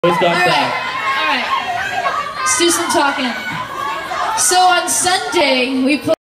Always got that. All right. Let's do some talking. So on Sunday, we put